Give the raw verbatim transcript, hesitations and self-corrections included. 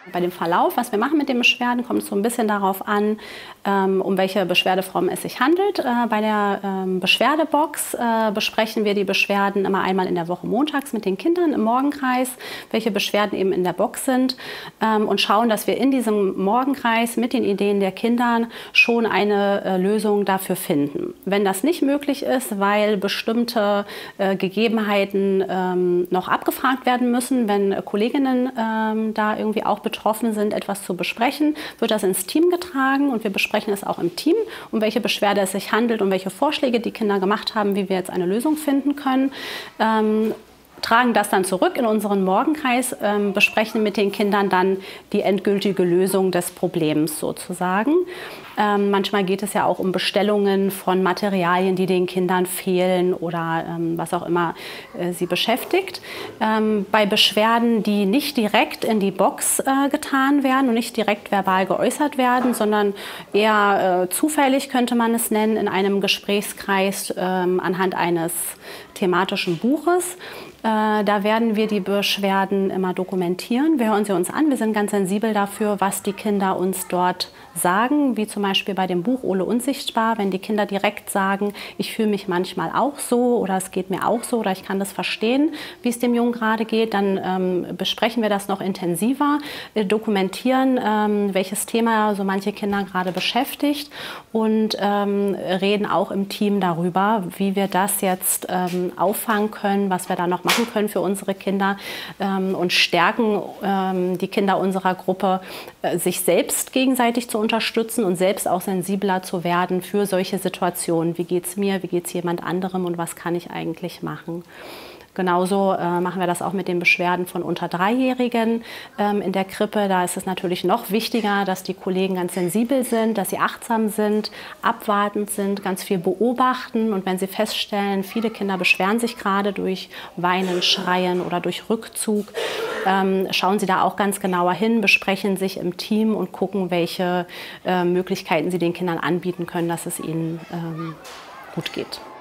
Bei dem Verlauf, was wir machen mit den Beschwerden, kommt es so ein bisschen darauf an, ähm, um welche Beschwerdeform es sich handelt. Äh, bei der ähm, Beschwerdebox äh, besprechen wir die Beschwerden immer einmal in der Woche montags mit den Kindern im Morgenkreis, welche Beschwerden eben in der Box sind, ähm, und schauen, dass wir in diesem Morgenkreis mit den Ideen der Kinder schon eine äh, Lösung dafür finden. Wenn das nicht möglich ist, weil bestimmte äh, Gegebenheiten ähm, noch abgefragt werden müssen, wenn äh, Kolleginnen ähm, da irgendwie auch betroffen sind, etwas zu besprechen, wird das ins Team getragen und wir besprechen es auch im Team, um welche Beschwerde es sich handelt und welche Vorschläge die Kinder gemacht haben, wie wir jetzt eine Lösung finden können. Ähm, tragen das dann zurück in unseren Morgenkreis, ähm, besprechen mit den Kindern dann die endgültige Lösung des Problems sozusagen. Ähm, manchmal geht es ja auch um Bestellungen von Materialien, die den Kindern fehlen oder ähm, was auch immer äh, sie beschäftigt. Ähm, bei Beschwerden, die nicht direkt in die Box äh, getan werden und nicht direkt verbal geäußert werden, sondern eher äh, zufällig könnte man es nennen, in einem Gesprächskreis ähm, anhand eines thematischen Buches. Äh, da werden wir die Beschwerden immer dokumentieren. Wir hören sie uns an. Wir sind ganz sensibel dafür, was die Kinder uns dort sagen, wie zum Beispiel bei dem Buch Ole Unsichtbar, wenn die Kinder direkt sagen, ich fühle mich manchmal auch so oder es geht mir auch so oder ich kann das verstehen, wie es dem Jungen gerade geht, dann ähm, besprechen wir das noch intensiver, äh, dokumentieren, ähm, welches Thema so manche Kinder gerade beschäftigt und ähm, reden auch im Team darüber, wie wir das jetzt ähm, auffangen können, was wir da noch machen können für unsere Kinder ähm, und stärken ähm, die Kinder unserer Gruppe, äh, sich selbst gegenseitig zu unterstützen und selbst auch sensibler zu werden für solche Situationen. Wie geht es mir, wie geht es jemand anderem und was kann ich eigentlich machen? Genauso äh, machen wir das auch mit den Beschwerden von unter Dreijährigen ähm, in der Krippe. Da ist es natürlich noch wichtiger, dass die Kollegen ganz sensibel sind, dass sie achtsam sind, abwartend sind, ganz viel beobachten. Und wenn sie feststellen, viele Kinder beschweren sich gerade durch Weinen, Schreien oder durch Rückzug, ähm, schauen sie da auch ganz genauer hin, besprechen sich im Team und gucken, welche äh, Möglichkeiten sie den Kindern anbieten können, dass es ihnen ähm, gut geht.